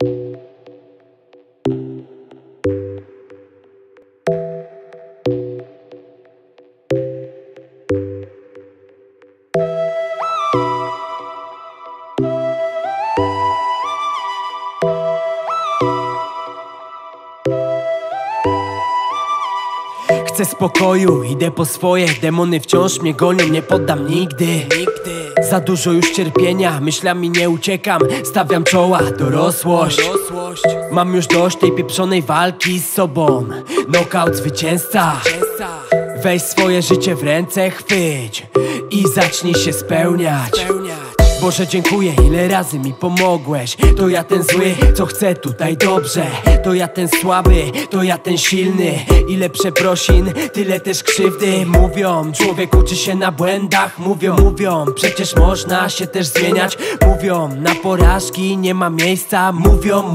Chcę spokoju, idę po swoje. Demony wciąż mnie gonią, nie poddam nigdy. Za dużo już cierpienia, myślami nie uciekam. Stawiam czoła, dorosłość. Mam już dość tej pieprzonej walki z sobą. Knockout zwycięzca. Weź swoje życie w ręce, chwyć i zacznij się spełniać. Boże, dziękuję, ile razy mi pomogłeś. To ja ten zły, co chcę tutaj dobrze. To ja ten słaby, to ja ten silny. Ile przeprosin, tyle też krzywdy. Mówią, człowiek uczy się na błędach. Mówią, przecież można się też zmieniać. Mówią, na porażki nie ma miejsca. Mówią.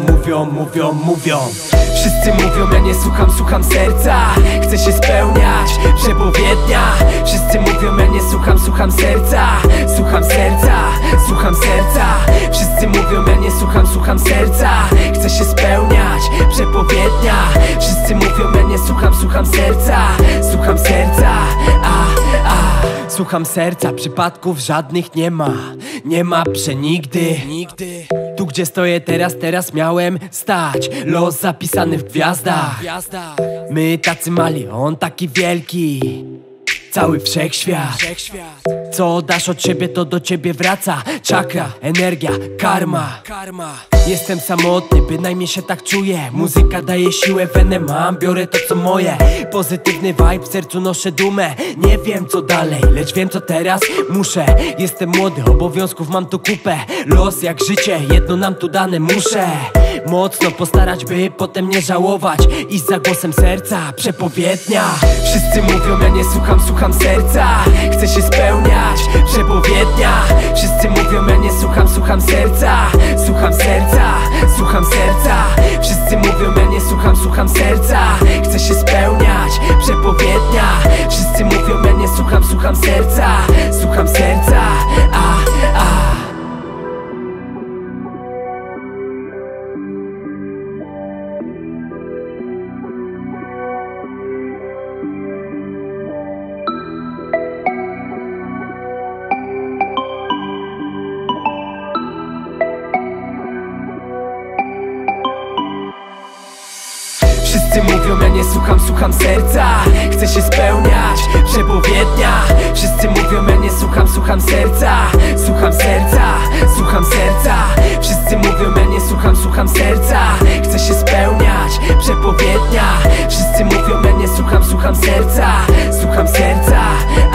Wszyscy mówią, ja nie słucham serca. Chcę się spełniać, przepowiednia. Wszyscy mówią, ja nie słucham serca. Słucham serca. Wszyscy mówią, ja nie słucham serca. Chcę się spełniać, przepowiednia. Wszyscy mówią, ja nie słucham serca. Słucham serca, Słucham serca, przypadków żadnych nie ma. Nie ma przenigdy. Tu gdzie stoję teraz miałem stać. Los zapisany w gwiazdach. My tacy mali, on taki wielki. Cały wszechświat. Co dasz od siebie, to do ciebie wraca. Czakra, energia, karma. Jestem samotny, bynajmniej się tak czuję. Muzyka daje siłę, wenę mam, biorę to co moje. Pozytywny vibe, w sercu noszę dumę. Nie wiem co dalej, lecz wiem co teraz muszę. Jestem młody, obowiązków mam tu kupę. Los jak życie, jedno nam tu dane. Muszę mocno postarać, by potem nie żałować. Iść za głosem serca, przepowiednia. Wszyscy mówią, ja nie słucham serca. Chcę się spełniać, przepowiednia. Wszyscy mówią, ja nie słucham serca. Słucham serca. Wszyscy mówią, ja nie słucham serca. Chcę się spełniać, przepowiednia. Wszyscy mówią, ja nie słucham serca. Słucham serca, Wszyscy mówią, ja nie słucham serca. Chcę się spełniać, przepowiednia. Wszyscy mówią, ja nie słucham serca. Słucham serca. Wszyscy mówią, ja nie słucham serca. Chcę się spełniać, przepowiednia. Wszyscy mówią, ja nie słucham serca. Słucham serca.